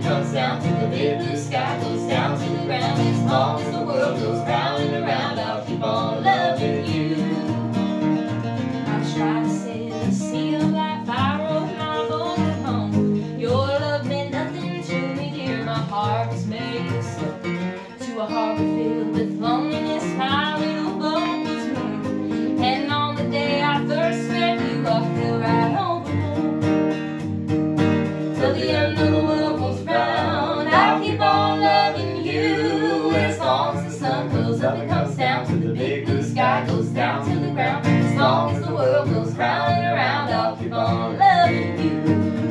comes down to the big blue sky, goes down to the ground. As long as the world goes round and around, I'll keep on loving you. I've tried to sail the sea of life, I wrote my boat at home. Your love meant nothing to me, dear. My heart was made of stone. To a harbor filled with loneliness, my little boat was moved. And on the day I first met you, I fell right over home. Till the end of the world goes round, I'll keep on loving you. As long as the sun goes up and comes down to the big blue sky, goes down to the ground. As long as the world goes round and around, I'll keep on loving you.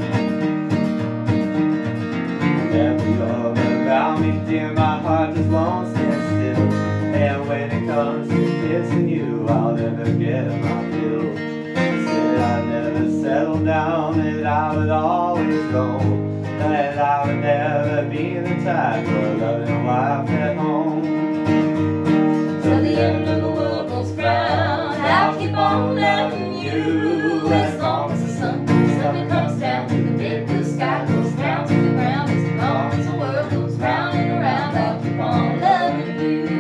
Never you're about me, dear, my heart just won't stand still. And when it comes to kissing you, I'll never get my fill. Said I'd never settle down, that I would always go, that I would never be the type of loving wife at home. Till the end of the world goes round, I'll keep on loving you. As long as the sun goes up and comes down to the big blue sky, goes down to the ground. As long as the world goes round and around, I'll keep on loving you.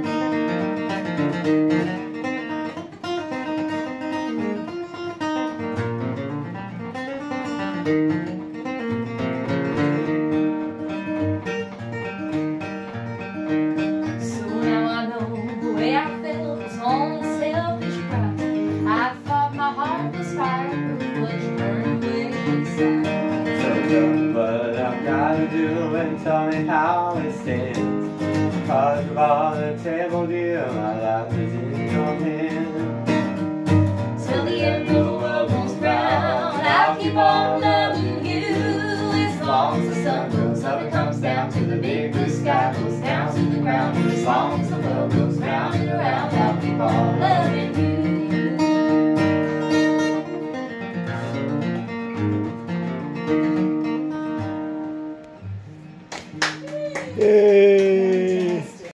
So now I know the way I felt was only selfish pride. I thought my heart was fireproof, but you burned away inside. So tell what I've got to do and tell me how it stands. Because of all the table, dear, my life is in your hands. Till the end of the world goes round, I'll keep on loving you. As long as the sun goes up and comes down to the big blue sky, goes down to the ground. As long as the world goes round and around, I'll keep on